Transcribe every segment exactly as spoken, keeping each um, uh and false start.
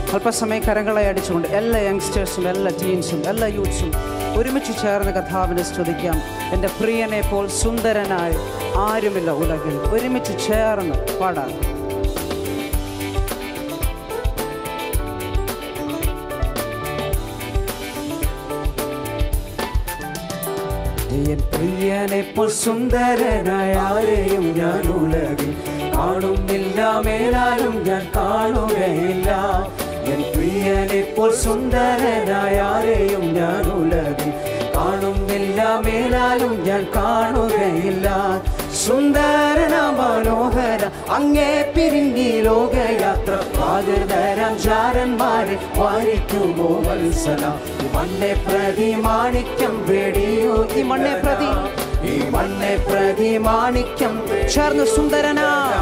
അല്പസമയം കരങ്ങളെ അടിച്ചുകൊണ്ട് എല്ലാ യങ്സ്റ്റേഴ്സും എല്ലാ ടീൻസും എല്ലാ യൂത്ത്സും ഒരുമിച്ച് ചേർന്ന് കർത്താവിനെ സ്തുതിക്കാം. എൻ്റെ പ്രിയനെ പോൽ സുന്ദരനായി ആരുമില്ല ഉലകിൽ. ഒരുമിച്ച് ചേർന്ന് പാടാം. എൻ പ്രിയനെ പോൽ സുന്ദരനായ ആരെയും ഞാൻ ഉലകിൽ കാണുന്നില്ല, മേലാലും ഞാൻ കാണുകയില്ല. എൻ പ്രിയനെ പോൽ സുന്ദരനായ ആരെയും ഞാൻ ഉലകിൽ കാണുന്നില്ല, മേലാലും ഞാൻ കാണുകയില്ല. സുന്ദരന മനോഹര അങ്ങേ പിരിഞ്ഞി ലോകയാത്ര ആകൃതരം ചാരന്മാരെ വാരിക്കുമോ വത്സല. മണ്ണെ പ്രതി മാണിക്യം വേടിയോ ഈ മണ്ണെ പ്രതി ഈ മണ്ണെ പ്രതി മാണിക്യം ചേർന്ന് സുന്ദരന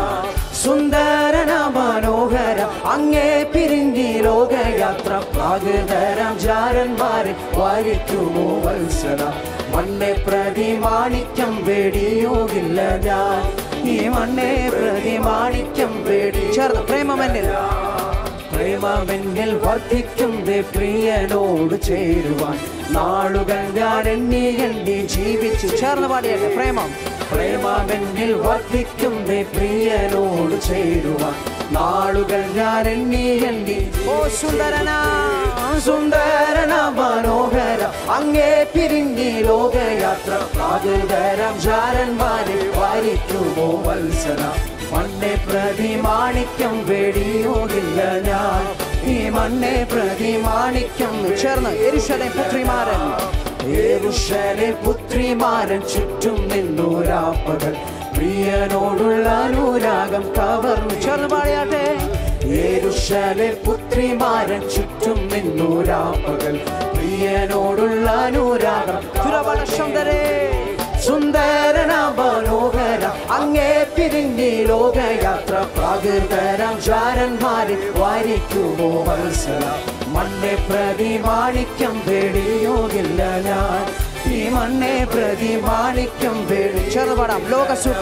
സുന്ദരന മനോഹര അങ്ങേ പിരിഞ്ഞി ലോകയാത്ര ആകൃതരം ചാരന്മാരെ വാരിക്കുമോ വത്സല. മണ്ണെ പ്രതി മാണിക്യം വേടിയോകില്ല ഞാൻ ഈ മണ്ണെ പ്രതി മാണിക്യം വേടി ചേർന്ന് പ്രേമമെന്നിൽ പ്രേമമെന്നിൽ വർദ്ധിക്കുന്നേ പ്രിയനോട് ചേരുവാൻ നാളുകൾ ഞാൻ എണ്ണി എണ്ണി ജീവിച്ചു. ചേർന്ന് പാടിയല്ലേ പ്രേമം പ്രേമമെന്നിൽ വർദ്ധിക്കുന്നേ പ്രിയനോട് ചേരുവാൻ നാളുകൾ ഞാൻ എണ്ണി എണ്ണി. ഓ സുന്ദരന സുന്ദരന മനോഹര അങ്ങേ പിരിഞ്ഞി ലോകയാത്ര ആകൃതരം ചാരന്മാരെ വാരിക്കുമോ വത്സല. മണ്ണെ പ്രതി മാണിക്യം വേടിയോകില്ല ഞാൻ ഈ മണ്ണെ പ്രതി മാണിക്യം ചേർന്ന് യെരൂശലേം പുത്രിമാരൻ യെരൂശലേം പുത്രിമാരൻ ചുറ്റും നിന്നൂരാപ്പകൽ പ്രിയനോടുള്ള അനുരാഗം കവർന്നു. ചേർന്ന് പാടിയാട്ടെ. യെരൂശലേം പുത്രിമാരൻ ചുറ്റും നിന്നൂരാപ്പകൽ പ്രിയനോടുള്ള അനുരാഗം തിരുവല്ല സുന്ദരേ സുന്ദരന മനോഹര അങ്ങേ പിരിഞ്ഞി ലോകയാത്ര പ്രാകൃതരം ചാരന്മാരെ വാരിക്കുമോ വത്സല. മണ്ണെ പ്രതി മാണിക്യം വേടിയോകില്ല ഞാൻ ഈ മണ്ണെ പ്രതി മാണിക്യം വേടി ചെറുപടാം. ലോകസുഖ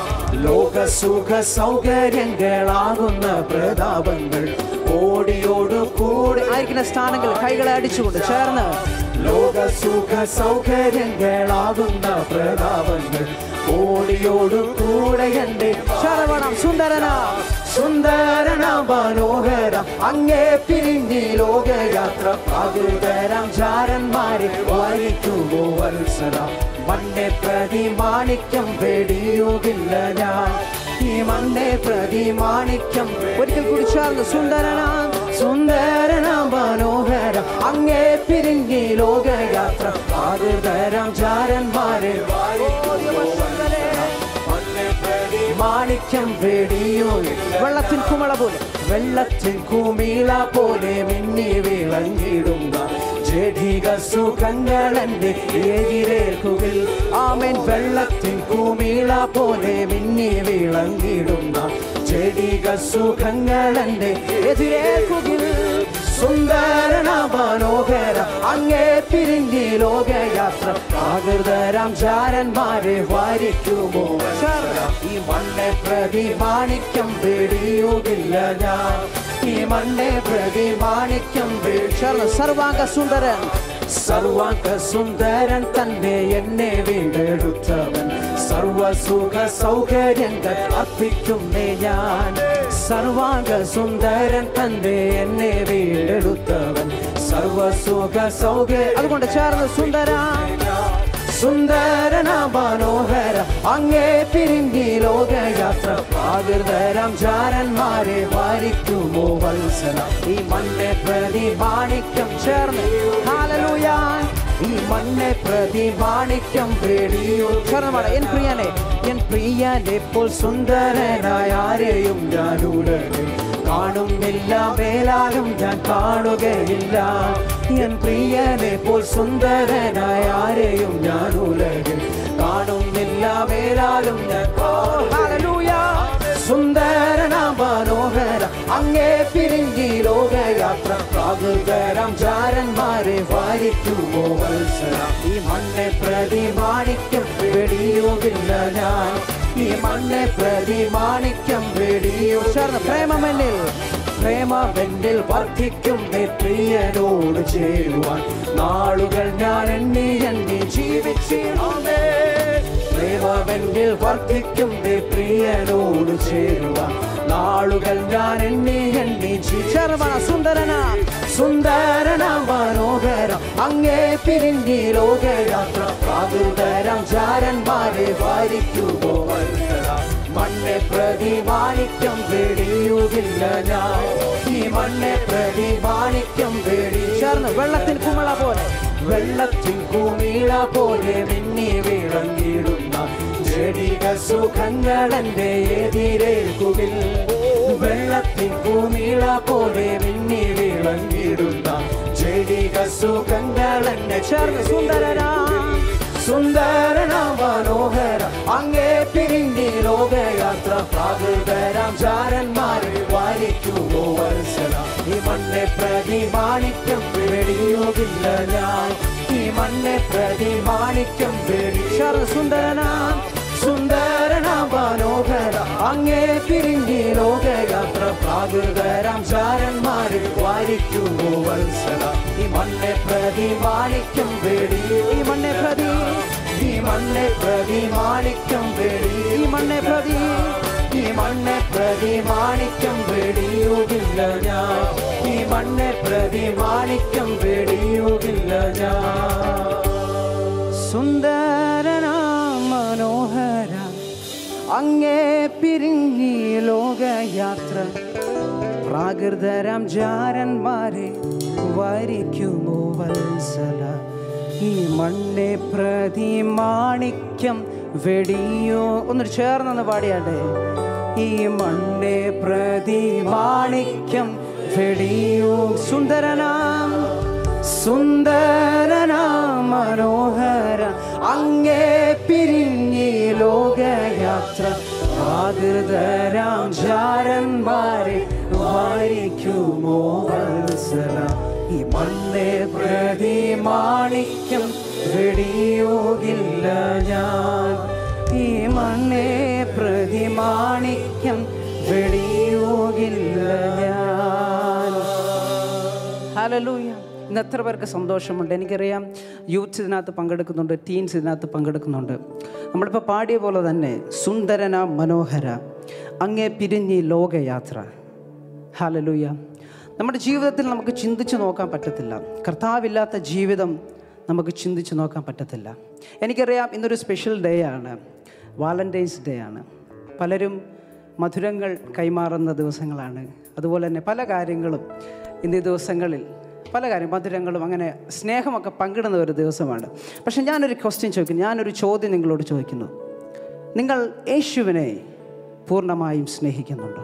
ലോകസുഖ സൗകര്യങ്ങളാകുന്ന പ്രതാപങ്ങൾ ഓടിയോടു കൂടെ ആയിരിക്കുന്ന സ്ഥാനങ്ങൾ കൈകളെ അടിച്ചുകൊണ്ട് ചേർന്ന് ലോകസുഖ സൗകര്യങ്ങളാകുന്ന പ്രതാപങ്ങൾ ഓടിയോടു കൂടെ എൻ്റെ ശരവണം സുന്ദരന സുന്ദരന മനോഹര അങ്ങേ പിരിഞ്ഞി ലോകയാത്ര ആകൃതരം ചാരന്മാരെ വാരിക്കുമോ വത്സല. മണ്ണെ പ്രതി മാണിക്യം വേടിയോകില്ല ഞാൻ ഈ മണ്ണെ പ്രതി മാണിക്യം. ഒരിക്കൽ കൂടി ചേർന്ന് സുന്ദരന സുന്ദരന മനോഹര അങ്ങേ പിരിഞ്ഞി ലോകയാത്ര ആകൃതരം ചാരന്മാരെ മാണിക്യം വേടിയോ. വെള്ളത്തിൻ കുമിള പോലെ വെള്ളത്തിൻ കുമിള പോലെ മിന്നി വിളങ്ങിടുന്ന ജഡിക സുഖങ്ങൾ എൻ്റെ എതിരേൽക്കുകിൽ. ആമേൻ. വെള്ളത്തിൻ കുമിള പോലെ മിന്നി വിളങ്ങിടുന്ന ജഡിക സുഖങ്ങൾ എൻ്റെ എതിരേൽക്കുകിൽ. സുന്ദരന മനോഹര അങ്ങേ പിരിഞ്ഞി ലോകയാത്ര ആകൃതരം ചാരന്മാരെ വാരിക്കുമോ ഈ മണ്ണെ പ്രതി മാണിക്യം വേടിയോകില്ല ഞാൻ ഈ മണ്ണെ പ്രതി മാണിക്യം വേടി. സർവാംഗ സുന്ദരൻ സർവാംഗ സുന്ദരൻ തന്നെ എന്നെ വീണ്ടെടുത്തവൻ സർവസുഖ സൗകര്യങ്ങൾ അർപ്പിക്കുന്നേ ഞാൻ. സർവാംഗ സുന്ദരൻ തന്നെ എന്നെ വീണ്ടെടുത്തവൻ സർവസുഖ സൗകര്യം. അതുകൊണ്ട് ചേർന്ന് സുന്ദര സുന്ദരന മനോഹര അങ്ങേ പിരിഞ്ഞി ലോകയാത്ര ആകൃതരം ചാരന്മാരെ വാരിക്കുമോ വത്സല. ഈ മണ്ണെ പ്രതി മാണിക്യം ചേർന്ന് ഹല്ലേലൂയ ഈ മണ്ണെ പ്രതി മാണിക്യം വേടിയോ ചേർന്ന്. എൻ പ്രിയനെ എൻ പ്രിയനെ പോൽ സുന്ദരനായ ആരെയും ഞാൻ ഉലകിൽ കാണുന്നില്ല, മേലാലും ഞാൻ കാണുകയില്ല. എൻ പ്രിയനെ പോൽ സുന്ദരനായ ആരെയും ഞാൻ ഉലകിൽ കാണുന്നില്ല, മേലാലും ഞാൻ ഹല്ലേലൂയ. സുന്ദരന മനോഹര അങ്ങേ പിരിഞ്ഞി ലോകയാത്ര ആകൃതരം ചാരന്മാരെ വാരിക്കുമോ വത്സല. ഈ മണ്ണെ പ്രതി മാണിക്യം വേടിയോകില്ല ഞാൻ ഈ മണ്ണെ പ്രതി മാണിക്യം വേടിയോ ചേർന്ന് പ്രേമമെന്നിൽ പ്രേമമെന്നിൽ വർദ്ധിക്കും പ്രിയനോട് ചേരുവാൻ നാളുകൾ ഞാൻ എണ്ണി എണ്ണി ജീവിച്ചിടുന്നേ. പ്രേമമെന്നിൽ വർദ്ധിക്കും പ്രിയനോട് ചേരുവാൻ നാളുകൾ ഞാൻ എണ്ണി എണ്ണി ജീവിച്ച സുന്ദരനാ സുന്ദരനാ മനോഹരം അങ്ങേ പിരിഞ്ഞി ലോകയാത്ര പ്രാകൃതരം ചാരന്മാരെ വാരിക്കുമോ മണ്ണെ പ്രതി മാണിക്യം വെടിയുകില്ല ഞാൻ ഈ മണ്ണെ പ്രതി മാണിക്യം വെടി ചേർന്ന് വെള്ളത്തിൽ കുമിള പോലെ വെള്ളത്തിൽ കുമിള പോലെ മിന്നി വിളങ്ങിടുന്ന ജടിക സുഖങ്ങൾ എന്റെ എതിരേൽക്കുവിൽ വെള്ളത്തിൽ കുമിള പോലെ മിന്നി വിളങ്ങിടുന്ന ജടിക സുഖങ്ങൾ എന്നെ ചേർന്ന് സുന്ദരനാ സുന്ദരനാ മനോഹര അങ്ങേ പിരിഞ്ഞി ലോകയാത്ര പ്രാകൃതരാം ചാരന്മാരെ വാരിക്കുമോ വത്സല ഈ മണ്ണെ പ്രതി മാണിക്യം വെടിയുകില്ല ഞാൻ ഈ മണ്ണെ പ്രതി മാണിക്യം വെടി സുന്ദരനാ സുന്ദരനാ മനോഹര അങ്ങേ പിരിഞ്ഞി ലോകയാത്ര പ്രാകൃതരാം ചാരന്മാരെ വാരിക്കുമോ വത്സല ഈ മണ്ണെ പ്രതി മാണിക്യം വെടി ഈ മണ്ണെ പ്രതി ഈ മണ്ണെ പ്രതി മാണിക്യം വെടി ഈ മണ്ണെ പ്രതി ഈ മണ്ണെ പ്രതി മാണിക്യം വെടിയുകില്ല ഞാൻ ഈ മണ്ണെ പ്രതി മാണിക്യം വെടിയുകില്ല ഞാൻ സുന്ദരനാ മനോഹര അങ്ങേ പിരിഞ്ഞി ലോകയാത്ര പ്രാകൃതരാം ജാരന്മാരെ വരിക്കുമോ വത്സല ഈ മണ്ണെ പ്രതി മാണിക്യം വെടിയോ ഒന്നൊരു ചേർന്നൊന്ന് പാടിയാട്ടെ ഈ മണ്ണെ പ്രതി മാണിക്യം വെടിയോ സുന്ദരനാം സുന്ദരനാ മനോഹര അങ്ങേ പിരിഞ്ഞി ലോകയാത്ര പ്രാകൃതരാം ജാരന്മാരെ വാരിക്കുമോ വത്സല ഈ മണ്ണെ പ്രതി മാണിക്യം വെടിയോകില്ല ഞാൻ ഈ മണ്ണെ പ്രതി മാണിക്യം വെടിയോകില്ല ഞാൻ. ഹല്ലേലൂയ. ഇന്ന് എത്ര പേർക്ക് സന്തോഷമുണ്ട്? എനിക്കറിയാം യൂത്ത് ഇതിനകത്ത് പങ്കെടുക്കുന്നുണ്ട്, ടീൻസ് ഇതിനകത്ത് പങ്കെടുക്കുന്നുണ്ട്. നമ്മളിപ്പോൾ പാടിയ പോലെ തന്നെ സുന്ദരന മനോഹര അങ്ങേ പിരിഞ്ഞി ലോകയാത്ര. ഹല്ലേലൂയ. നമ്മുടെ ജീവിതത്തിൽ നമുക്ക് ചിന്തിച്ച് നോക്കാൻ പറ്റത്തില്ല. കർത്താവില്ലാത്ത ജീവിതം നമുക്ക് ചിന്തിച്ച് നോക്കാൻ പറ്റത്തില്ല. എനിക്കറിയാം ഇന്നൊരു സ്പെഷ്യൽ ഡേ ആണ്, വാലന്റൈൻസ് ഡേ ആണ്. പലരും മധുരങ്ങൾ കൈമാറുന്ന ദിവസങ്ങളാണ്. അതുപോലെ തന്നെ പല കാര്യങ്ങളും ഇന്നീ ദിവസങ്ങളിൽ പല കാര്യം മധുരങ്ങളും അങ്ങനെ സ്നേഹമൊക്കെ പങ്കിടുന്ന ഒരു ദിവസമാണ്. പക്ഷെ ഞാനൊരു ക്വസ്റ്റ്യൻ ചോദിക്കുന്നു, ഞാനൊരു ചോദ്യം നിങ്ങളോട് ചോദിക്കുന്നു. നിങ്ങൾ യേശുവിനെ പൂർണ്ണമായും സ്നേഹിക്കുന്നുണ്ടോ?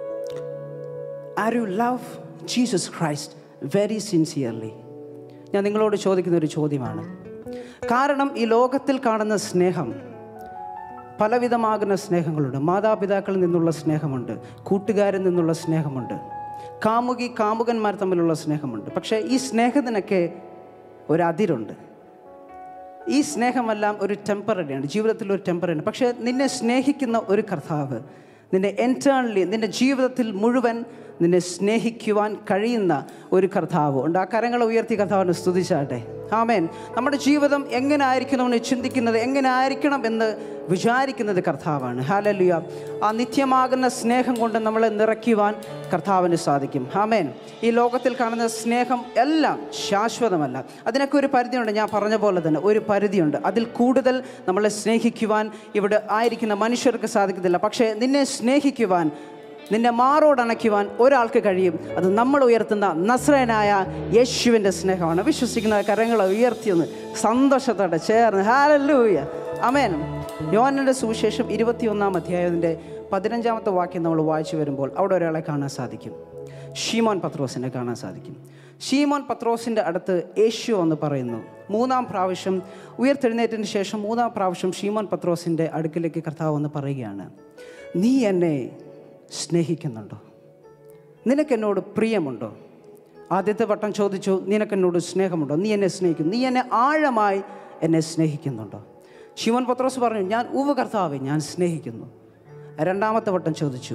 Are you love Jesus Christ very sincerely? ഞാൻ നിങ്ങളോട് ചോദിക്കുന്ന ഒരു ചോദ്യമാണ്. കാരണം ഈ ലോകത്തിൽ കാണുന്ന സ്നേഹം പലവിധമാകുന്ന സ്നേഹങ്ങളുണ്ട്. മാതാപിതാക്കളിൽ നിന്നുള്ള സ്നേഹമുണ്ട്, കൂട്ടുകാരിൽ നിന്നുള്ള സ്നേഹമുണ്ട്, കാമുകി കാമുകന്മാർ തമ്മിലുള്ള സ്നേഹമുണ്ട്. പക്ഷേ ഈ സ്നേഹത്തിനൊക്കെ ഒരതിരുണ്ട്. ഈ സ്നേഹമെല്ലാം ഒരു ടെമ്പററിയാണ്, ജീവിതത്തിൽ ഒരു ടെമ്പററി. പക്ഷേ നിന്നെ സ്നേഹിക്കുന്ന ഒരു കർത്താവ്, നിന്നെ എൻറ്റേർണലി നിൻ്റെ ജീവിതത്തിൽ മുഴുവൻ നിന്നെ സ്നേഹിക്കുവാൻ കഴിയുന്ന ഒരു കർത്താവ് ഉണ്ട്. ആ കരങ്ങളെ ഉയർത്തി കർത്താവിനെ സ്തുതിച്ചാട്ടെ. ആമേൻ. നമ്മുടെ ജീവിതം എങ്ങനെ ആയിരിക്കണമെന്ന് ചിന്തിക്കുന്നത്, എങ്ങനെ ആയിരിക്കണം എന്ന് വിചാരിക്കുന്നത് കർത്താവാണ്. ഹല്ലേലൂയ. ആ നിത്യമാകുന്ന സ്നേഹം കൊണ്ട് നമ്മളെ നിറയ്ക്കുവാൻ കർത്താവിന് സാധിക്കും. ആമേൻ. ഈ ലോകത്തിൽ കാണുന്ന സ്നേഹം എല്ലാം ശാശ്വതമല്ല. അതിനൊക്കെ ഒരു പരിധിയുണ്ട്. ഞാൻ പറഞ്ഞ പോലെ തന്നെ ഒരു പരിധിയുണ്ട്. അതിൽ കൂടുതൽ നമ്മളെ സ്നേഹിക്കുവാൻ ഇവിടെ ആയിരിക്കുന്ന മനുഷ്യർക്ക് സാധിക്കത്തില്ല. പക്ഷേ നിന്നെ സ്നേഹിക്കുവാൻ, നിന്നെ മാറോടണയ്ക്കുവാൻ ഒരാൾക്ക് കഴിയും. അത് നമ്മൾ ഉയർത്തുന്ന നസ്രയനായ യേശുവിൻ്റെ സ്നേഹമാണ്. വിശ്വസിക്കുന്ന കരങ്ങളെ ഉയർത്തിയൊന്ന് സന്തോഷത്തോടെ ചേർന്ന് ഹല്ലേലൂയ. ആമേൻ. യോഹന്നാന്റെ സുവിശേഷം ഇരുപത്തിയൊന്നാം അധ്യായത്തിൻ്റെ പതിനഞ്ചാമത്തെ വാക്യം നമ്മൾ വായിച്ചു വരുമ്പോൾ അവിടെ ഒരാളെ കാണാൻ സാധിക്കും. ശീമോൻ പത്രോസിനെ കാണാൻ സാധിക്കും. ശീമോൻ പത്രോസിൻ്റെ അടുത്ത് യേശു എന്ന് പറയുന്നു. മൂന്നാം പ്രാവശ്യം ഉയർത്തെഴുന്നേറ്റതിന് ശേഷം മൂന്നാം പ്രാവശ്യം ശീമോൻ പത്രോസിൻ്റെ അടുക്കിലേക്ക് കർത്താവ് എന്ന് പറയുകയാണ്, നീ എന്നെ സ്നേഹിക്കുന്നുണ്ടോ? നിനക്കെന്നോട് പ്രിയമുണ്ടോ? ആദ്യത്തെ വട്ടം ചോദിച്ചു, നിനക്കെന്നോട് സ്നേഹമുണ്ടോ? നീ എന്നെ സ്നേഹിക്കുന്നു, നീ എന്നെ ആഴമായി എന്നെ സ്നേഹിക്കുന്നുണ്ടോ? ശിമോൻ പത്രോസ് പറഞ്ഞു, ഞാൻ ഉവ്വ് കർത്താവേ, ഞാൻ സ്നേഹിക്കുന്നു. രണ്ടാമത്തെ വട്ടം ചോദിച്ചു,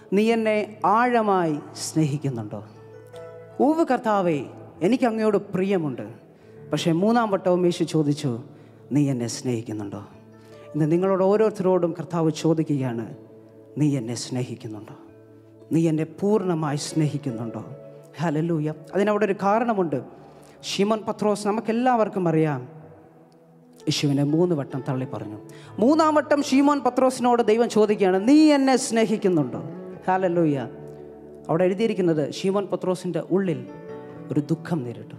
നീ എന്നെ ആഴമായി സ്നേഹിക്കുന്നുണ്ടോ? ഉവ്വ് കർത്താവേ, എനിക്ക് അങ്ങയോട് പ്രിയമുണ്ട്. പക്ഷേ മൂന്നാം വട്ടവും യേശു ചോദിച്ചു, നീ എന്നെ സ്നേഹിക്കുന്നുണ്ടോ? ഇന്ന് നിങ്ങളോട് ഓരോരുത്തരോടും കർത്താവ് ചോദിക്കുകയാണ്, നീ എന്നെ സ്നേഹിക്കുന്നുണ്ടോ? നീ എന്നെ പൂർണ്ണമായി സ്നേഹിക്കുന്നുണ്ടോ? ഹല്ലേലൂയ. അതിനവിടെ ഒരു കാരണമുണ്ട്. ശിമോൻ പത്രോസ്, നമുക്കെല്ലാവർക്കും അറിയാം, യേശുവിനെ മൂന്ന് വട്ടം തള്ളി പറഞ്ഞു. മൂന്നാം വട്ടം ശിമോൻ പത്രോസിനോട് ദൈവം ചോദിക്കുകയാണ്, നീ എന്നെ സ്നേഹിക്കുന്നുണ്ടോ? ഹല്ലേലൂയ. അവിടെ എഴുതിയിരിക്കുന്നത്, ശിമോൻ പത്രോസിൻ്റെ ഉള്ളിൽ ഒരു ദുഃഖം നേരിട്ടു.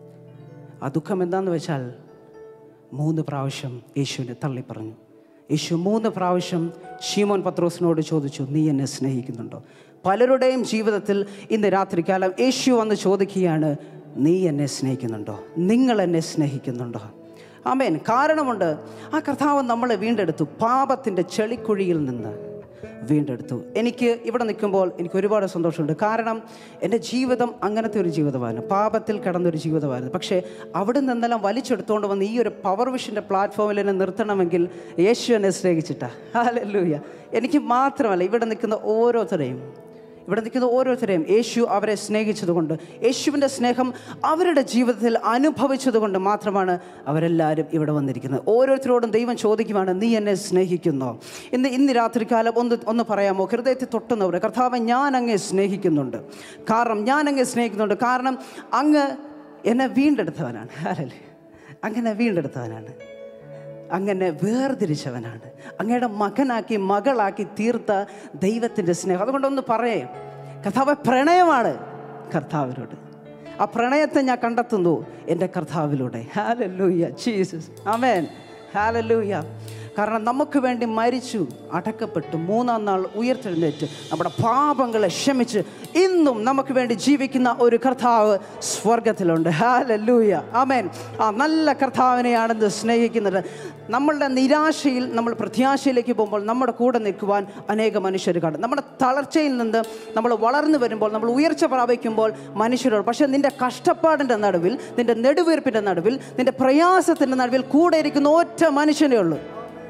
ആ ദുഃഖം എന്താണെന്ന് വെച്ചാൽ, മൂന്ന് പ്രാവശ്യം യേശുവിനെ തള്ളി പറഞ്ഞു. യേശു മൂന്ന് പ്രാവശ്യം ശിമോൻ പത്രോസിനോട് ചോദിച്ചു, നീ എന്നെ സ്നേഹിക്കുന്നുണ്ടോ? പലരുടെയും ജീവിതത്തിൽ ഇന്ന് രാത്രികാലം യേശു വന്ന് ചോദിക്കുകയാണ്, നീ എന്നെ സ്നേഹിക്കുന്നുണ്ടോ? നിങ്ങൾ എന്നെ സ്നേഹിക്കുന്നുണ്ടോ? ആമേൻ. കാരണമുണ്ട്. ആ കർത്താവ് നമ്മളെ വീണ്ടെടുത്തു, പാപത്തിൻ്റെ ചെളിക്കുഴിയിൽ നിന്ന് വീണ്ടെടുത്തു. എനിക്ക് ഇവിടെ നിൽക്കുമ്പോൾ എനിക്ക് ഒരുപാട് സന്തോഷമുണ്ട്. കാരണം എൻ്റെ ജീവിതം അങ്ങനത്തെ ഒരു ജീവിതമായിരുന്നു, പാപത്തിൽ കിടന്നൊരു ജീവിതമായിരുന്നു. പക്ഷേ അവിടെ നിന്നെല്ലാം വലിച്ചെടുത്തുകൊണ്ട് വന്ന് ഈ ഒരു പവർ വിഷൻ്റെ പ്ലാറ്റ്ഫോമിൽ എന്നെ നിർത്തണമെങ്കിൽ യേശു എന്നെ സ്നേഹിച്ചിട്ടാ. ഹല്ലേലൂയ. എനിക്ക് മാത്രമല്ല, ഇവിടെ നിൽക്കുന്ന ഓരോരുത്തരെയും ഇവിടെ നിൽക്കുന്ന ഓരോരുത്തരെയും യേശു അവരെ സ്നേഹിച്ചതുകൊണ്ട്, യേശുവിൻ്റെ സ്നേഹം അവരുടെ ജീവിതത്തിൽ അനുഭവിച്ചതുകൊണ്ട് മാത്രമാണ് അവരെല്ലാവരും ഇവിടെ വന്നിരിക്കുന്നത്. ഓരോരുത്തരോടും ദൈവം ചോദിക്കുവാണ്, നീ എന്നെ സ്നേഹിക്കുന്നോ? ഇന്ന് ഇന്ന് രാത്രികാലം ഒന്ന് ഒന്ന് പറയാമോ? ഹൃദയത്തിൽ തൊട്ടുന്നവരെ, കർത്താവ്, ഞാൻ അങ്ങേ സ്നേഹിക്കുന്നുണ്ട്. കാരണം ഞാൻ അങ്ങേ സ്നേഹിക്കുന്നുണ്ട് കാരണം അങ്ങ് എന്നെ വീണ്ടെടുത്തവനാണ്. അല്ലേ? അങ്ങനെ വീണ്ടെടുത്തവനാണ്, അങ്ങനെ വേർതിരിച്ചവനാണ്, അങ്ങയുടെ മകനാക്കി മകളാക്കി തീർത്ത ദൈവത്തിൻ്റെ സ്നേഹം. അതുകൊണ്ടൊന്ന് പറയേ, കർത്താവ് പ്രണയമാണ് കർത്താവിനോട്. ആ പ്രണയത്തെ ഞാൻ കണ്ടെത്തുന്നു എൻ്റെ കർത്താവിലൂടെ. Hallelujah, Jesus, amen, hallelujah. കാരണം നമുക്ക് വേണ്ടി മരിച്ചു, അടക്കപ്പെട്ടു, മൂന്നാം നാൾ ഉയർത്തെഴുന്നേറ്റ് നമ്മുടെ പാപങ്ങളെ ക്ഷമിച്ച് ഇന്നും നമുക്ക് വേണ്ടി ജീവിക്കുന്ന ഒരു കർത്താവ് സ്വർഗത്തിലുണ്ട്. ഹല്ലേലൂയ, ആമേൻ. ആ നല്ല കർത്താവിനെയാണെന്ന് സ്നേഹിക്കുന്നത്. നമ്മളുടെ നിരാശയിൽ നമ്മൾ പ്രത്യാശയിലേക്ക് പോകുമ്പോൾ നമ്മുടെ കൂടെ നിൽക്കുവാൻ അനേക മനുഷ്യർ കാണും. നമ്മുടെ തളർച്ചയിൽ നിന്ന് നമ്മൾ വളർന്നു വരുമ്പോൾ, നമ്മൾ ഉയർച്ച പ്രാപിക്കുമ്പോൾ മനുഷ്യരോട്, പക്ഷേ നിൻ്റെ കഷ്ടപ്പാടിൻ്റെ നടുവിൽ, നിൻ്റെ നെടുവീർപ്പിൻ്റെ നടുവിൽ, നിൻ്റെ പ്രയാസത്തിൻ്റെ നടുവിൽ കൂടെ ഇരിക്കുന്ന ഒറ്റ മനുഷ്യനേ ഉള്ളൂ.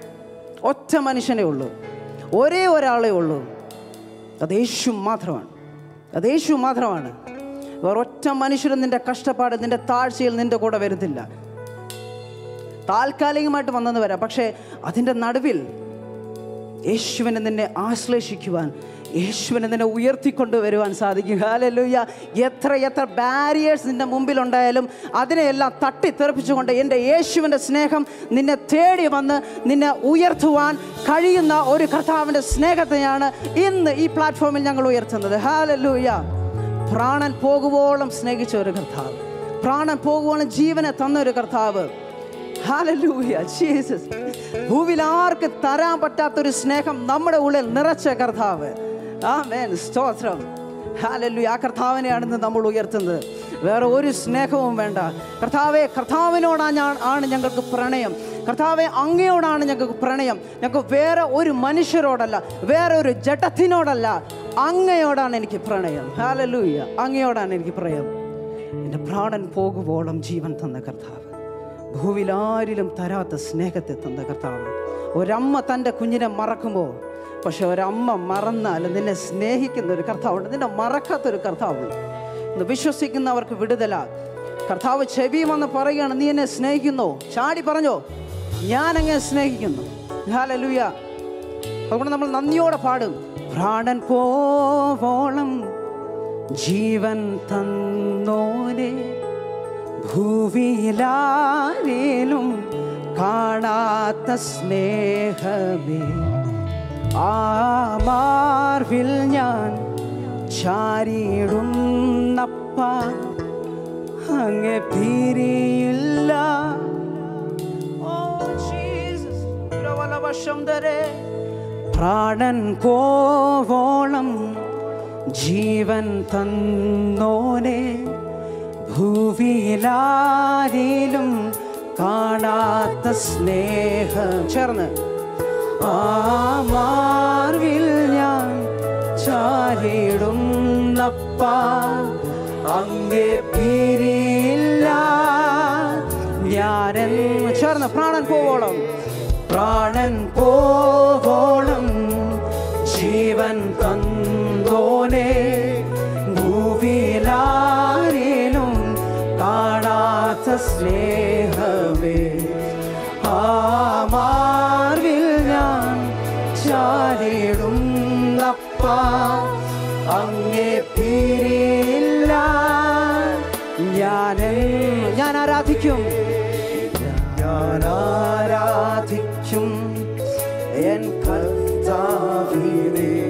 ഒറ്റ മനുഷ്യനേ ഉള്ളൂ, ഒരേ ഒരാളേ ഉള്ളൂ. അത് യേശു മാത്രമാണ്. അത് യേശു മാത്രമാണ്. വേറൊറ്റ മനുഷ്യരും നിൻ്റെ കഷ്ടപ്പാട്, നിൻ്റെ താഴ്ചയിൽ നിൻ്റെ കൂടെ വരുന്നില്ല. താൽക്കാലികമായിട്ട് വന്നെന്ന് വരാം, പക്ഷേ അതിൻ്റെ നടുവിൽ യേശുവിനെ നിന്നെ ആശ്ലേഷിക്കുവാൻ, യേശുവിനെ നിന്നെ ഉയർത്തിക്കൊണ്ടുവരുവാൻ സാധിക്കും. ഹല്ലേലൂയ. എത്ര എത്ര ബാരിയേഴ്സ് നിൻ്റെ മുമ്പിലുണ്ടായാലും അതിനെയെല്ലാം തട്ടിത്തെറിപ്പിച്ചുകൊണ്ട് എൻ്റെ യേശുവിൻ്റെ സ്നേഹം നിന്നെ തേടി വന്ന് നിന്നെ ഉയർത്തുവാൻ കഴിയുന്ന ഒരു കർത്താവിൻ്റെ സ്നേഹത്തെയാണ് ഇന്ന് ഈ പ്ലാറ്റ്ഫോമിൽ ഞങ്ങൾ ഉയർത്തുന്നത്. ഹല്ലേലൂയ. പ്രാണൻ പോകുവോളം സ്നേഹിച്ച ഒരു കർത്താവ്, പ്രാണൻ പോകുവോളം ജീവനെ തന്ന ഒരു കർത്താവ്. Hallelujah, Jesus. ഭൂമിയിൽ ആർക്ക് തരാൻ പറ്റാത്തൊരു സ്നേഹം നമ്മുടെ ഉള്ളിൽ നിറച്ച കർത്താവ്. ആമേൻ, സ്തോത്രം. ഹല്ലേലൂയ. ആ കർത്താവിനെയാണ് നമ്മൾ ഉയർത്തുന്നത്. വേറെ ഒരു സ്നേഹവും വേണ്ട. കർത്താവെ, കർത്താവിനോടാണ് ഞാൻ ആണ് ഞങ്ങൾക്ക് പ്രണയം. കർത്താവെ, അങ്ങയോടാണ് ഞങ്ങൾക്ക് പ്രണയം. ഞങ്ങൾക്ക് വേറെ ഒരു മനുഷ്യരോടല്ല, വേറെ ഒരു ജഡത്തിനോടല്ല, അങ്ങയോടാണ് എനിക്ക് പ്രണയം. ഹല്ലേലൂയ. അങ്ങയോടാണ് എനിക്ക് പ്രണയം. എൻ്റെ പ്രാണൻ പോകുവോളം ജീവൻ തന്ന കർത്താവ്, ഭൂവിൽ ആരിലും തരാത്ത സ്നേഹത്തെ തന്ന കർത്താവ്. ഒരമ്മ തൻ്റെ കുഞ്ഞിനെ മറക്കുമ്പോൾ, പക്ഷെ ഒരമ്മ മറന്നാൽ നിന്നെ സ്നേഹിക്കുന്ന ഒരു കർത്താവുണ്ട്, നിന്നെ മറക്കാത്തൊരു കർത്താവുണ്ട്. ഇന്ന് വിശ്വസിക്കുന്നവർക്ക് വിടുതല. കർത്താവ് ചെവി വന്ന് പറയുകയാണ്, നീ എന്നെ സ്നേഹിക്കുന്നു. ചാടി പറഞ്ഞോ, ഞാൻ അങ്ങേ സ്നേഹിക്കുന്നു. ഹല്ലേലൂയ. അതുകൊണ്ട് നമ്മൾ നന്ദിയോടെ പാടും, പ്രാണൻ പോവോളം ജീവൻ തന്നോനെ, ഭൂവിലാരേലും കാണാത്ത സ്നേഹമേ, ആ മാർവിൽ ഞാൻ ചാരിടുന്നപ്പ അങ്ങെ പിരിയില്ല. ഓ ജീസസ്, വശം തരേ. പ്രാണൻ പോവോളം ജീവൻ തന്നോനെ, ഭൂവിലാരിലും കാണാത്ത സ്നേഹം. ചേർന്ന്, ആ മാർവിൽ ഞാൻ ചാരിടുന്നപ്പ അങ്ങേ പിരിയില്ല ഞാനെൻ. ചേർന്ന്, പ്രാണൻ പോവോളം, പ്രാണൻ പോവോളം ജീവൻ തന്ന സ്നേഹമേ ആ മാർവിൽ ഞാൻ ചാരിടുന്നപ്പാ അങ്ങേ പിരിയില്ല ഞാൻ ഞാൻ ആരാധിക്കും ഞാൻ ആരാധിക്കും എൻ കർത്താവിനെ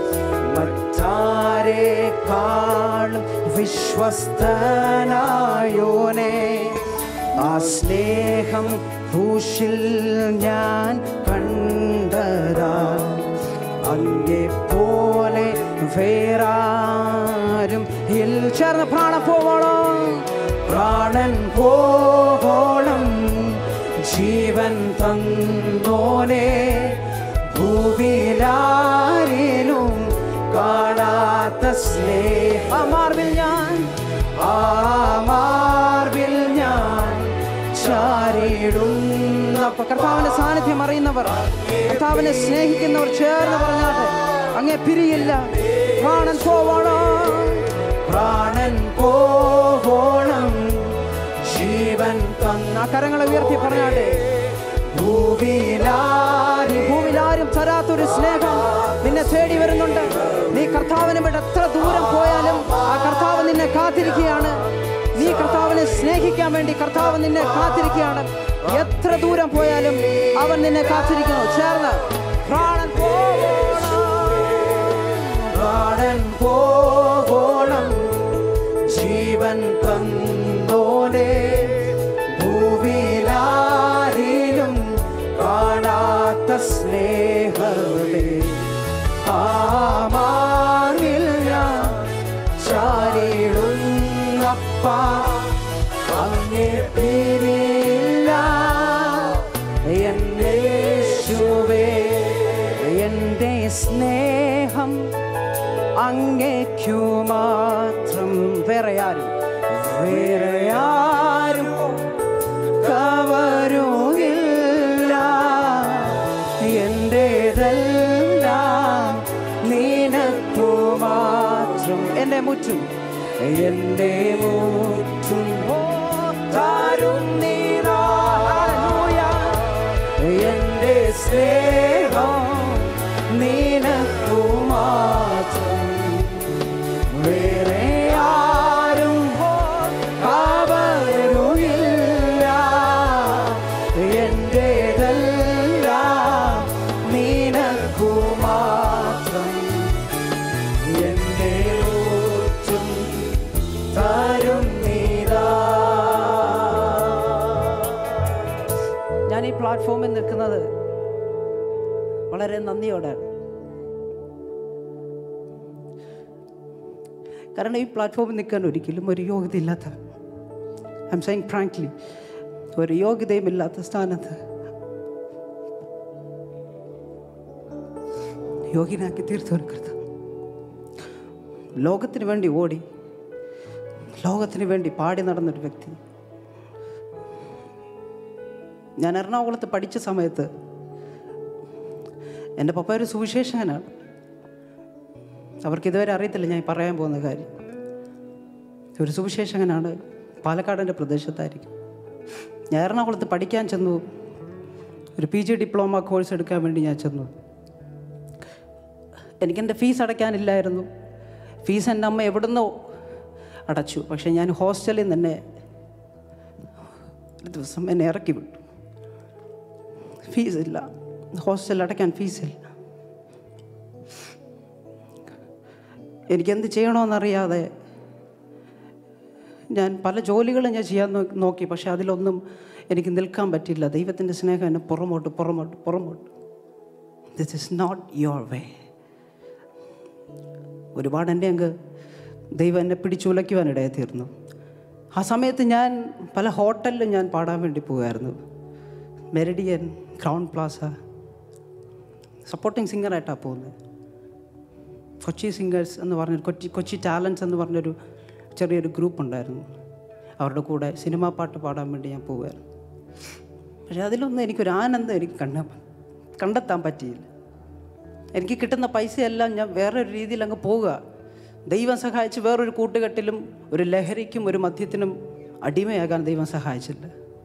മറ്റാരെക്കാളും വിശ്വസ്തനായോനെ ആ സ്നേഹം ക്രൂശിൽ ഞാൻ കണ്ടതാ അങ്ങേ പോലെ വേറാരും ഇൽ ചേർന്ന് പ്രാണൻ പോവോളം പ്രാണൻ പോവോളം ജീവൻ തന്നോനെ ഭൂവിലാരിലും കാണാത്ത സ്നേഹം ആ മാർവിൽ ഞാൻ ആ മാർവിൽ ഞാൻ ചാരിടുന്ന കർത്താവിന്റെ സാന്നിധ്യം അറിയുന്നവർ, കർത്താവിനെ സ്നേഹിക്കുന്നവർ ചേർന്ന് പറഞ്ഞാട്ടെ അങ്ങേ പിരിയില്ല. പ്രാണൻ പോവോളം പ്രാണൻ പോവോളം ജീവൻ തന്ന കരങ്ങളെ ഉയർത്തി പറഞ്ഞാട്ടെ ഭൂവിലാരി ഭൂമിയിലാരും തരാത്തൊരു സ്നേഹം നിന്നെ തേടി വരുന്നുണ്ട്. നീ കർത്താവിനെ വിട്ട് എത്ര ദൂരം പോയാലും ആ കർത്താവ് നിന്നെ കാത്തിരിക്കുകയാണ്. നീ കർത്താവിനെ സ്നേഹിക്കാൻ വേണ്ടി കർത്താവ് നിന്നെ കാത്തിരിക്കുകയാണ്. എത്ര ദൂരം പോയാലും അവൻ നിന്നെ കാത്തിരിക്കുന്നു. ചേർന്ന് പ്രാണൻ പോവോളം പ്രാണൻ പോവോളം ജീവൻ തന്നോനെ ഭൂവിലാരിലും കാണാത്ത സ്നേഹമേ ആ മാർവിൽ ഞാൻ ചാരിടുന്നപ്പാ അങ്ങേ പിരിയില്ല എന്റെ യേശുവേ എന്റെ സ്നേഹം അങ്ങേക്കു മാത്രം. വേറെ ആരും വേറെ ആരും കവരുകില്ല എന്റേതെല്ലാം നിനക്കു മാത്രം. എന്റെ മുറ്റും എന്റെ മുറ്റും താരും നീരാ എന്റെ സ്നേഹം നിനക്കു മാത്രം. വേറെ ആരും കവരുകില്ല എന്റേതെല്ലാം നിനക്കു മാത്രം. എന്റെ മുറ്റും താരും നീരാ. ഞാൻ ഈ പ്ലാറ്റ്ഫോമിൽ നിൽക്കുന്നത് വളരെ നന്ദിയോടെയാണ്. കാരണം ഈ പ്ലാറ്റ്ഫോമിൽ നിൽക്കാൻ ഒരിക്കലും ഒരു യോഗ്യത ഇല്ലാത്ത, ഐ എം സെയിങ് ഫ്രാങ്ക്ലി, ഒരു യോഗ്യതയും ഇല്ലാത്ത സ്ഥാനത്ത് യോഗ്യനാക്കി തീർത്തൊരു കൃത്യം. ലോകത്തിന് വേണ്ടി ഓടി, ലോകത്തിന് വേണ്ടി പാടി നടന്നൊരു വ്യക്തി. ഞാൻ എറണാകുളത്ത് പഠിച്ച സമയത്ത് എൻ്റെ പപ്പ ഒരു സുവിശേഷകനാണ്. അവർക്ക് ഇതുവരെ അറിയത്തില്ല ഞാൻ പറയാൻ പോകുന്ന കാര്യം. ഒരു സുവിശേഷകനാണ്, പാലക്കാടിൻ്റെ പ്രദേശത്തായിരിക്കും. ഞാൻ എറണാകുളത്ത് പഠിക്കാൻ ചെന്നു. ഒരു പി ജി ഡിപ്ലോമ കോഴ്സ് എടുക്കാൻ വേണ്ടി ഞാൻ ചെന്നു. എനിക്കെൻ്റെ ഫീസ് അടയ്ക്കാനില്ലായിരുന്നു. ഫീസ് എൻ്റെ അമ്മ എവിടുന്നോ അടച്ചു. പക്ഷേ ഞാൻ ഹോസ്റ്റലിൽ നിന്ന് തന്നെ ഒരു ദിവസം എന്നെ ഇറക്കി വിട്ടു. ഫീസില്ല, ഹോസ്റ്റലിൽ അടയ്ക്കാൻ ഫീസില്ല. എനിക്കെന്ത് ചെയ്യണമെന്നറിയാതെ ഞാൻ പല ജോലികളും ഞാൻ ചെയ്യാൻ നോക്കി. പക്ഷേ അതിലൊന്നും എനിക്ക് നിൽക്കാൻ പറ്റില്ല. ദൈവത്തിൻ്റെ സ്നേഹം എന്നെ പുറമോട്ട് പുറമോട്ട് പുറമോട്ട്. This is not your way. ഒരുപാട് എൻ്റെ അങ്ങ് ദൈവം എന്നെ പിടിച്ചുലയ്ക്കുവാനിടയെ തീർന്നു. ആ സമയത്ത് ഞാൻ പല ഹോട്ടലിലും ഞാൻ പാടാൻ വേണ്ടി പോകുമായിരുന്നു. മെറിഡിയൻ, ക്രൗൺ പ്ലാസ, സപ്പോർട്ടിങ് സിംഗറായിട്ടാണ് പോകുന്നത്. കൊച്ചി സിംഗേഴ്സ് എന്ന് പറഞ്ഞൊരു കൊച്ചി കൊച്ചി ടാലൻസ് എന്ന് പറഞ്ഞൊരു ചെറിയൊരു ഗ്രൂപ്പ് ഉണ്ടായിരുന്നു. അവരുടെ കൂടെ സിനിമാ പാട്ട് പാടാൻ വേണ്ടി ഞാൻ പോകുമായിരുന്നു. പക്ഷേ അതിലൊന്നും എനിക്കൊരു ആനന്ദം എനിക്ക് കണ്ട കണ്ടെത്താൻ പറ്റിയില്ല. എനിക്ക് കിട്ടുന്ന പൈസയെല്ലാം ഞാൻ വേറൊരു രീതിയിൽ അങ്ങ് പോവുക. ദൈവം സഹായിച്ച് വേറൊരു കൂട്ടുകെട്ടിലും ഒരു ലഹരിക്കും ഒരു മദ്യത്തിനും അടിമയാകാൻ ദൈവം സഹായിച്ചില്ല.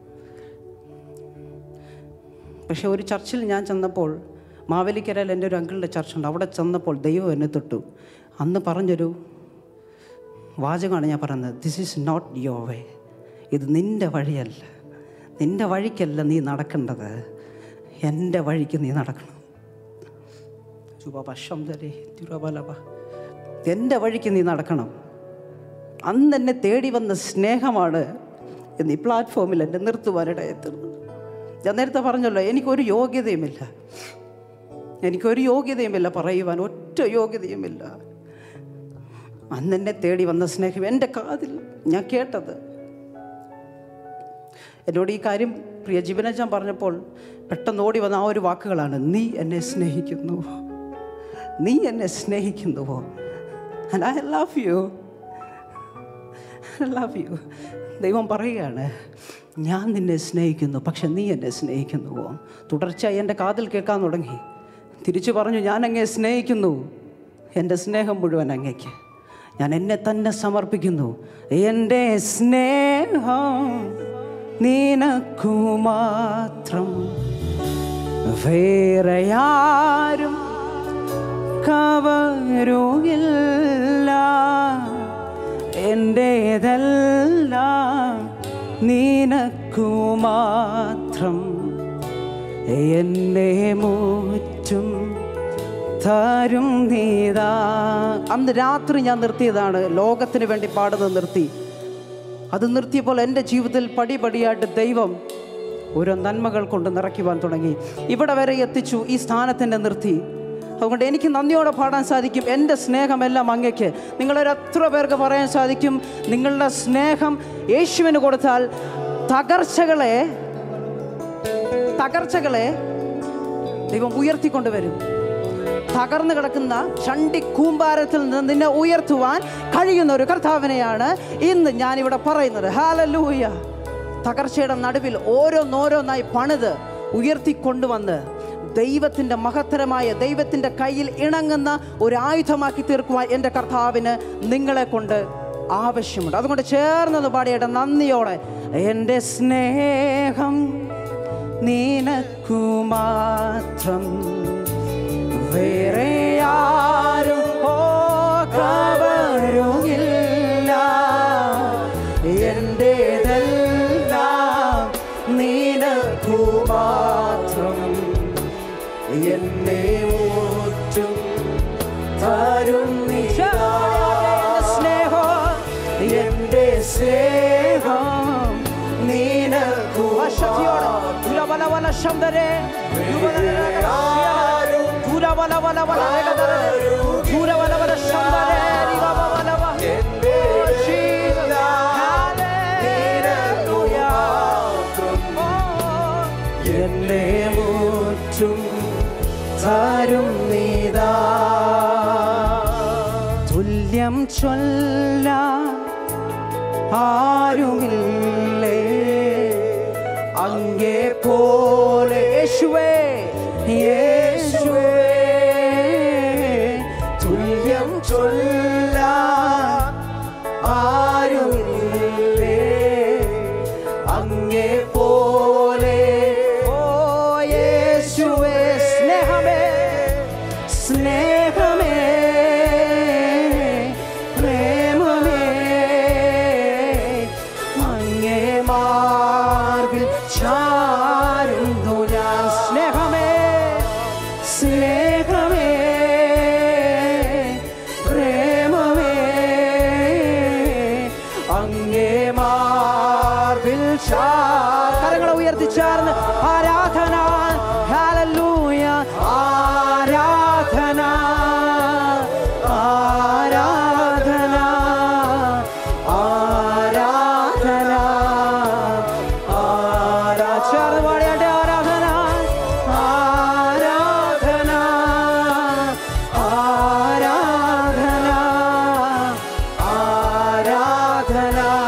പക്ഷെ ഒരു ചർച്ചിൽ ഞാൻ ചെന്നപ്പോൾ, മാവേലിക്കരയിൽ എൻ്റെ ഒരു അങ്കിളിൻ്റെ ചർച്ചുണ്ട്, അവിടെ ചെന്നപ്പോൾ ദൈവം എന്നെ തൊട്ടു. അന്ന് പറഞ്ഞൊരു വാചകമാണ് ഞാൻ പറയുന്നത്, this is not your way. ഇത് നിൻ്റെ വഴിയല്ല, നിൻ്റെ വഴിക്കല്ല നീ നടക്കേണ്ടത്, എൻ്റെ വഴിക്ക് നീ നടക്കണം. എൻ്റെ വഴിക്ക് നീ നടക്കണം. അന്ന് എന്നെ തേടി വന്ന സ്നേഹമാണ് എന്ന് ഈ പ്ലാറ്റ്ഫോമിൽ എന്നെ നിർത്തുവാനിടയെത്തുന്നത്. ഞാൻ നേരത്തെ പറഞ്ഞല്ലോ, എനിക്കൊരു യോഗ്യതയുമില്ല, എനിക്കൊരു യോഗ്യതയുമില്ല പറയുവാൻ, ഒറ്റ യോഗ്യതയുമില്ല. അന്ന് എന്നെ തേടി വന്ന സ്നേഹം എൻ്റെ കാതിൽ ഞാൻ കേട്ടത്. എന്നോട് ഈ കാര്യം പ്രിയ ജിബിനജാൻ പറഞ്ഞപ്പോൾ പെട്ടെന്ന് ഓടി വന്ന ആ ഒരു വാക്കുകളാണ്, നീ എന്നെ സ്നേഹിക്കുന്നുവോ, നീ എന്നെ സ്നേഹിക്കുന്നുവോ. And I love you, I love you. ദൈവം പറയുകയാണ്, ഞാൻ നിന്നെ സ്നേഹിക്കുന്നു, പക്ഷെ നീ എന്നെ സ്നേഹിക്കുന്നുവോ. തുടർച്ചയായി എൻ്റെ കാതിൽ കേൾക്കാൻ തുടങ്ങി. തിരിച്ചു പറഞ്ഞു, ഞാൻ അങ്ങയെ സ്നേഹിക്കുന്നു, എൻ്റെ സ്നേഹം മുഴുവൻ അങ്ങയ്ക്ക്, ഞാൻ എന്നെ തന്നെ സമർപ്പിക്കുന്നു. എൻ്റെ സ്നേഹം നിനക്കു മാത്രം, വേറെയാരും കവരുകില്ല. എൻ്റേതെല്ലാം നിനക്കു മാത്രം, എന്നെ മുറ്റും തരും നീതാ. അന്ന് രാത്രി ഞാൻ നിർത്തിയതാണ്, ലോകത്തിന് വേണ്ടി പാടുന്നത് നിർത്തി. അത് നിർത്തിയപ്പോൾ എൻ്റെ ജീവിതത്തിൽ പടിപടിയായിട്ട് ദൈവം ഓരോ നന്മകൾ കൊണ്ട് നിറയ്ക്കുവാൻ തുടങ്ങി. ഇവിടെ വരെ എത്തിച്ചു, ഈ സ്ഥാനത്തിൻ്റെ നിർത്തി. അതുകൊണ്ട് എനിക്ക് നന്ദിയോടെ പാടാൻ സാധിക്കും, എൻ്റെ സ്നേഹമെല്ലാം അങ്ങയ്ക്ക്. നിങ്ങളൊരു എത്ര പേർക്ക് പറയാൻ സാധിക്കും, നിങ്ങളുടെ സ്നേഹം യേശുവിന് കൊടുത്താൽ തകർച്ചകളെ തകർച്ചകളെ ദൈവം ഉയർത്തിക്കൊണ്ടുവരും. തകർന്നു കിടക്കുന്ന ചണ്ടി കൂമ്പാരത്തിൽ നിന്ന് നിന്നെ ഉയർത്തുവാൻ കഴിയുന്ന ഒരു കർത്താവിനെയാണ് ഇന്ന് ഞാനിവിടെ പറയുന്നത്. ഹല്ലേലൂയ. തകർച്ചയുടെ നടുവിൽ ഓരോന്നോരോന്നായി പണിത് ഉയർത്തിക്കൊണ്ടുവന്ന് ദൈവത്തിൻ്റെ മഹത്തരമായ ദൈവത്തിൻ്റെ കയ്യിൽ ഇണങ്ങുന്ന ഒരു ആയുധമാക്കി തീർക്കുവാൻ എൻ്റെ കർത്താവിന് നിങ്ങളെ കൊണ്ട് ആവശ്യമുണ്ട്. അതുകൊണ്ട് ചേർന്നത് പാടിയുടെ നന്ദിയോടെ, എൻ്റെ സ്നേഹം നിനക്കു മാത്രം, വേറെ ആരും കവരുകില്ല. എൻ്റേതെല്ലാം നിനക്കു മാത്രം, എന്നെ ഊറ്റും തരും നീ. സ്നേഹം, എൻ്റെ സ്നേഹം നിനക്കു എന്നെ ഊറ്റും തരും നീതാ. തുല്യം ചൊല്ല ആരുമില്ലേ അങ്ങേ പോലെ. യേശുവേ യേശുവേ, തുല്യം ചൊല്ല ആരുമില്ലേ അങ്ങേ പോലെ. ഓ യേശുവേ, സ്നേഹമേ സ്നേഹമേ പ്രേമമേ, അങ്ങേ മാർവിൽ ചാരുന്നു ഞാൻ. സ്നേഹമേ സ്നേഹമേ പ്രേമമേ, അങ്ങേ മാർവിൽ ചാർ. കരങ്ങളെ ഉയർത്തിച്ചാർന്ന് ആരാധന. ഹല്ലേലൂയ. ആരാധന ആരാധന ആരാധന ആരാധന പാടിയാട്ടെ. ആരാധന ആരാധന ആരാധന ആരാധന